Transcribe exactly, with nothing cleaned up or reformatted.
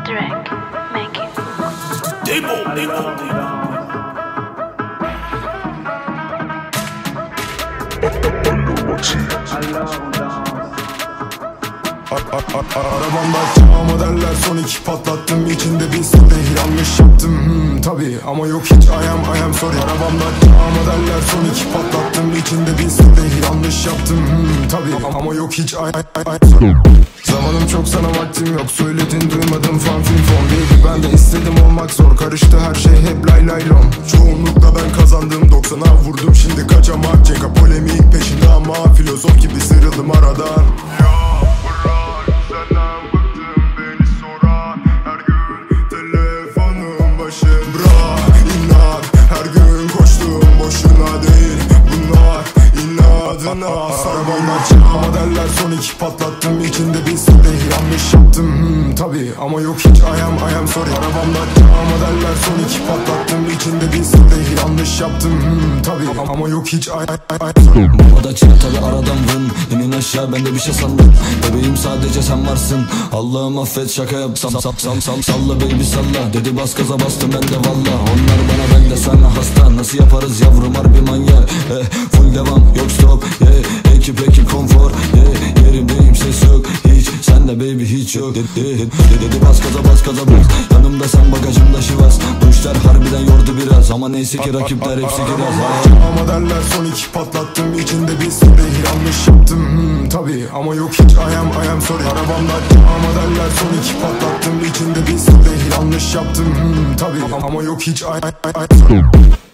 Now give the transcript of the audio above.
Drake, make it. Debo, Debo, Debo. Arabamda çağ modeller son iki patlattım. İçinde bir sürü yanlış yaptım hmm, tabi ama yok hiç I am I am sorry. Arabamda çağ modeller son iki patlattım. İçinde bir sürü yanlış yaptım hmm, tabi ama yok hiç I, I, I, sorry. Zamanım çok sana vaktim yok. Söyledin duymadım fan film fon. Baby ben de istedim olmak zor. Karıştı her şey hep lay lay lom. Çoğunlukla ben kazandım doksana vurdum. Şimdi kaçamak Cenka polemik peşinde ama filozof gibi sıyrıldım aradan. Arabamda çağ modeller son iki patlattım. İçinde bir sürü yanlış yaptım hmm, tabi ama yok hiç I am I am sorry. Arabamda çağ modeller son iki patlattım. İçinde bir sürü yanlış yaptım hmm, tabi ama yok hiç I, I, I, sorry. Babada çığ tabi aradan vın. İnin aşağı ben de bir şey sandım. Bebeğim sadece sen varsın. Allah'ım affet şaka yapsam. Sam, sam, sam, salla baby salla. Dedi bas gaza bastım ben de valla. Onlar bana ben de sana hasta. Nasıl yaparız yavrum harbi manyak eh, full devam yok stop yeah. Ekip ekip konfor yeah. Yerimdeyim ses yok hiç. Sen de baby hiç yok Dedi, dedi, dedi bas gaza bas gaza bas. Yanımda sen bagajımda şivas. Bu işler harbiden yordu biraz. Ama neyse ki rakipler hepsi kiraz. Çağ modeller son iki patlattım. İçinde bir sürü yanlış yaptım hmm, tabi ama yok hiç I am I am sorry. Arabamda çağ modeller son iki patlattım. İçinde bir sürü yanlış yaptım hmm, tabi ama yok hiç I, I, I, sorry.